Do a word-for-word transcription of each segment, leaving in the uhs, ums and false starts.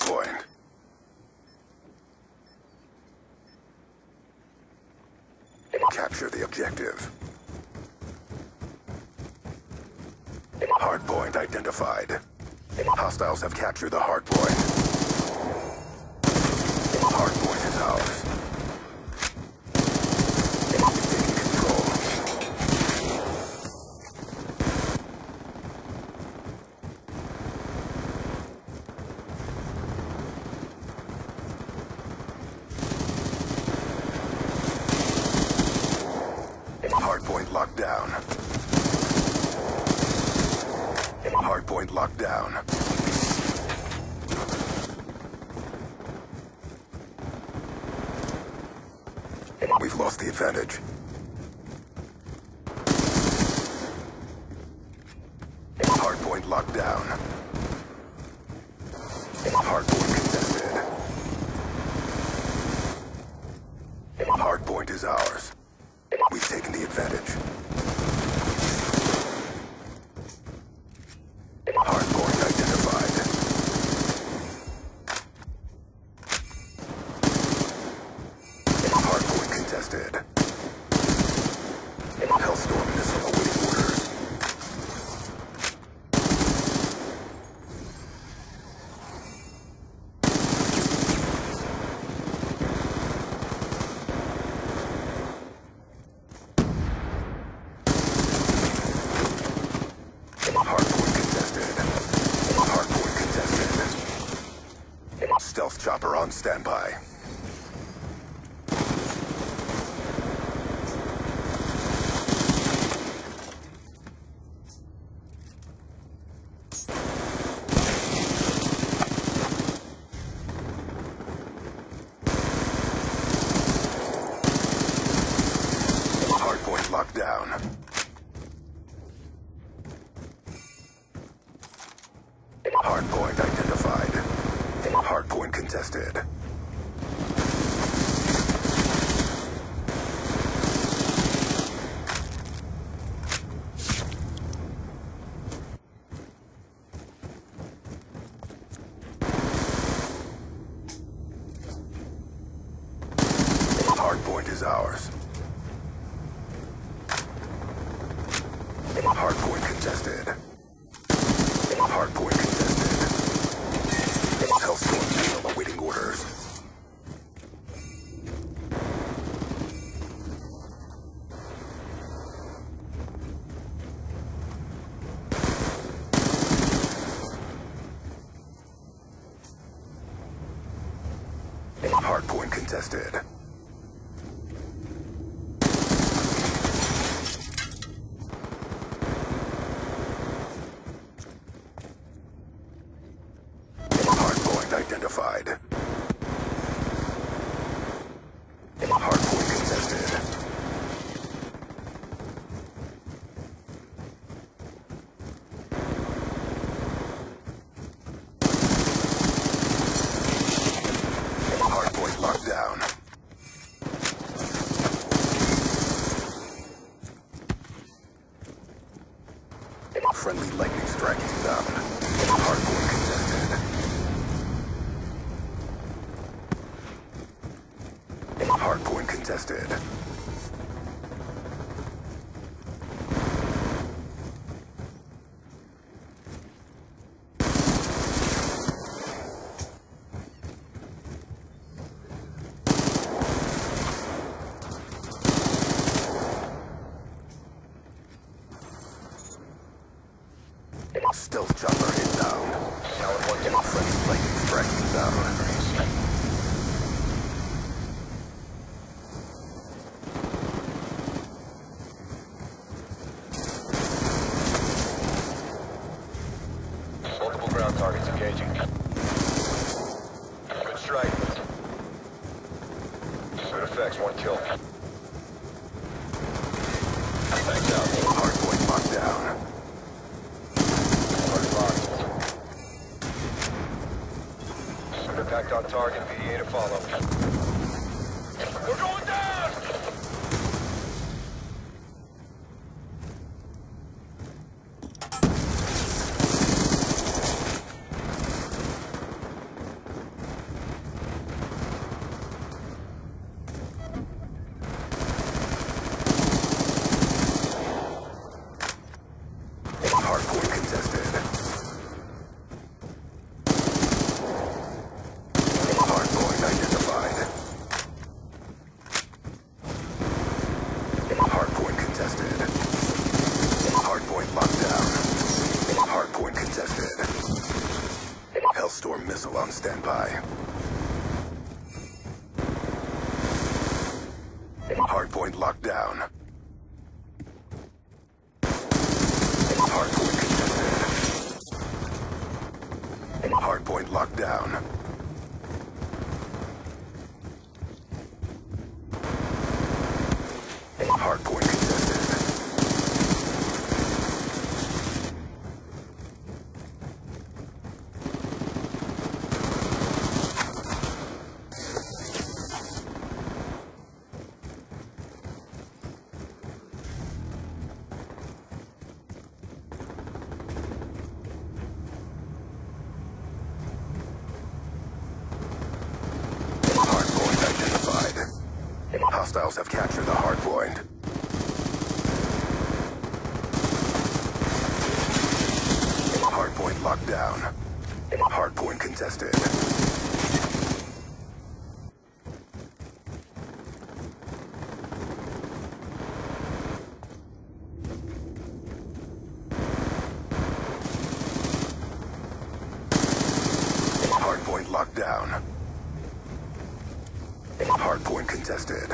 hardpoint. Capture the objective. Hardpoint identified. Hostiles have captured the hardpoint. Hardpoint is ours. Taking control. Hardpoint locked down. Hardpoint locked down. We've lost the advantage. Hardpoint locked down. Hardpoint contested. Hardpoint is ours. We've taken the advantage. Hardpoint identified. Hardpoint contested. Hellstorm missile awaiting orders. Hardpoint contested. Hardpoint contested. Stealth chopper on standby. Hardpoint locked down. Hardpoint identified. Hardpoint contested. Hardpoint is ours. Hardpoint contested. Hardpoint contested. Hellstorm missile awaiting orders. Hardpoint contested. Identified. Hardpoint contested. Hardpoint locked down. Friendly lightning strike inbound. Hardpoint contested. Hardpoint contested. Stealth chopper inbound. Friendly lightning strike inbound. Multiple ground targets engaging. Good strike. Good effects, one kill. Thanks out. Hardpoint locked down. Target locked. Good impact on target, P D A to follow. We're going down! missile on standby. Hardpoint locked down. Hardpoint contested. Hardpoint locked down. Hardpoint contested. Hostiles have captured the hardpoint. Hardpoint locked down. Hardpoint contested. Hardpoint locked down. Hardpoint contested.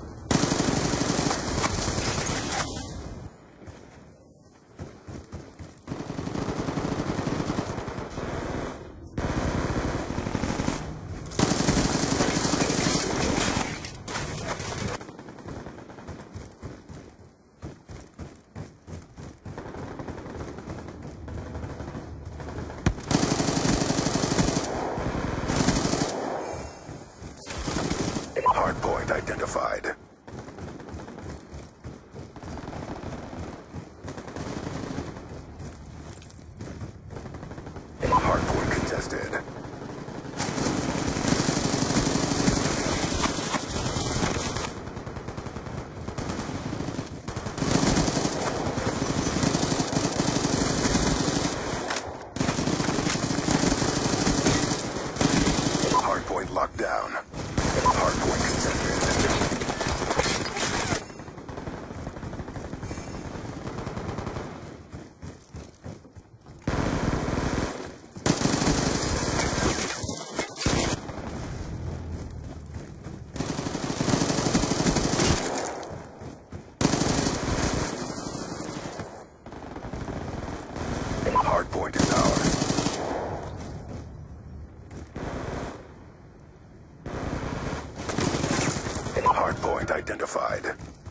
Hardpoint identified. Hardpoint contested. Hardpoint locked down. Hardpoint contested. Hardpoint is ours. Hardpoint identified.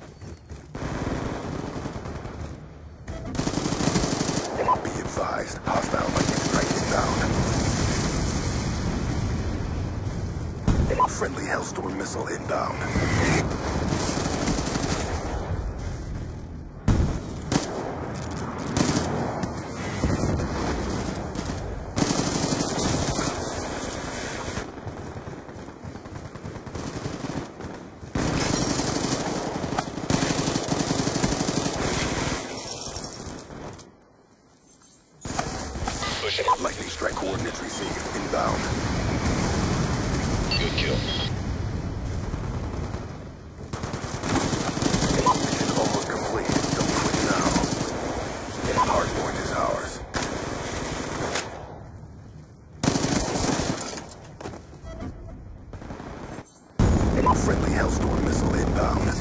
Be advised, hostile lightning strike inbound. Friendly Hellstorm missile inbound. Lightning strike coordinates received. Inbound. Good kill. Mission almost complete. Don't quit now. Hardpoint is ours. Friendly Hellstorm missile inbound.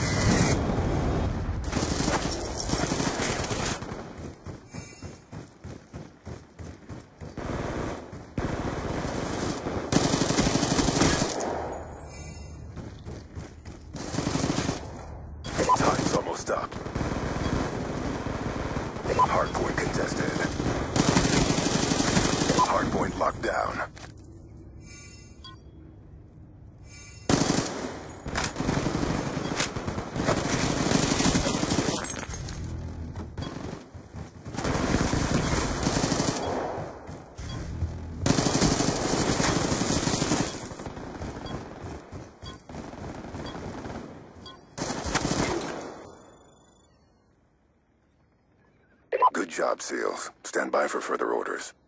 Time's almost up. Hardpoint contested. Hardpoint locked down. Good job, SEALs. Stand by for further orders.